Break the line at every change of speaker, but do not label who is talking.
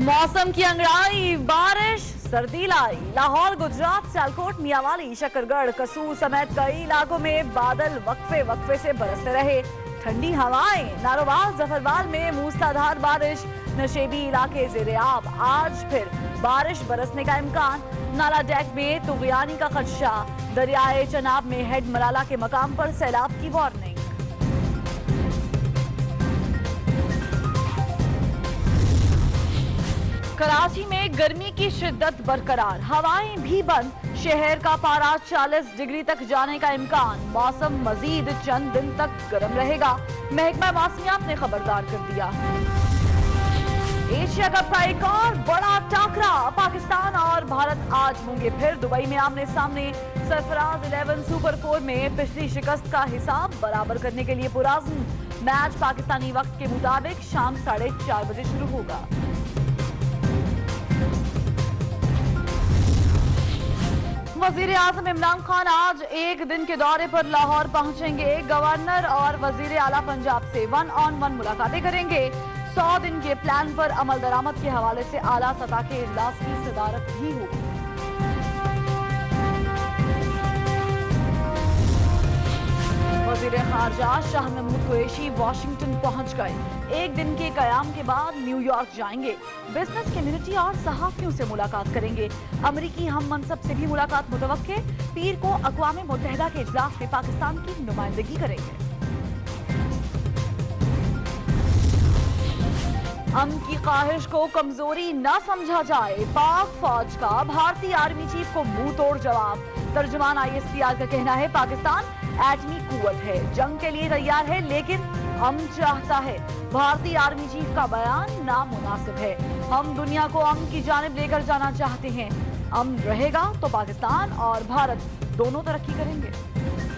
मौसम की अंगड़ाई, बारिश, सर्दी लाई। लाहौर, गुजरात, सियालकोट, मियांवाली, शकरगढ़, कसूर समेत कई इलाकों में बादल वक्फे वक्फे से बरसते रहे। ठंडी हवाएं, नारोवाल, जफरवाल में मूसलाधार बारिश, नशेबी इलाके ज़ेरे-आब। आज फिर बारिश बरसने का इम्कान। नाला डेक में तुगयानी का खदशा। दरियाए चनाब में हेड मलाला के मकाम पर सैलाब की वार्निंग। कराची में गर्मी की शिद्दत बरकरार, हवाएं भी बंद। शहर का पारा 40 डिग्री तक जाने का इम्कान। मौसम मजीद चंद दिन तक गर्म रहेगा, महकमा मौसमियात ने खबरदार कर दिया। एशिया कप का एक और बड़ा टाकरा, पाकिस्तान और भारत आज होंगे फिर दुबई में आमने सामने। सरफराज 11 सुपर 4 में पिछली शिकस्त का हिसाब बराबर करने के लिए पुराज़्म। मैच पाकिस्तानी वक्त के मुताबिक शाम 4:30 बजे शुरू होगा। वजीर आजम इमरान खान आज एक दिन के दौरे पर लाहौर पहुंचेंगे। गवर्नर और वजीर आला पंजाब से 1-on-1 मुलाकातें करेंगे। 100 दिन के प्लान पर अमल दरामद के हवाले से आला सतह के इजलास की सदारत भी होगी। वजीर खारजा शाह महमूद कुरैशी वाशिंगटन पहुंच गए। एक दिन के कयाम के बाद न्यूयॉर्क जाएंगे। बिजनेस कम्युनिटी और सहाफियों से मुलाकात करेंगे। अमरीकी हम मनसब से भी मुलाकात मुतवक्के। पीर को अक़वाम मुत्तहिदा के इजलास में पाकिस्तान की नुमाइंदगी करेंगे। अमन की ख्वाहिश को कमजोरी न समझा जाए, पाक फौज का भारतीय आर्मी चीफ को मुंह तोड़ जवाब। तर्जुमान ISPR का कहना है पाकिस्तान एटमी कुव्वत है, जंग के लिए तैयार है, लेकिन अमन चाहता है। भारतीय आर्मी चीफ का बयान नामुनासिब है। हम दुनिया को अमन की जानिब लेकर जाना चाहते हैं। अमन रहेगा तो पाकिस्तान और भारत दोनों तरक्की करेंगे।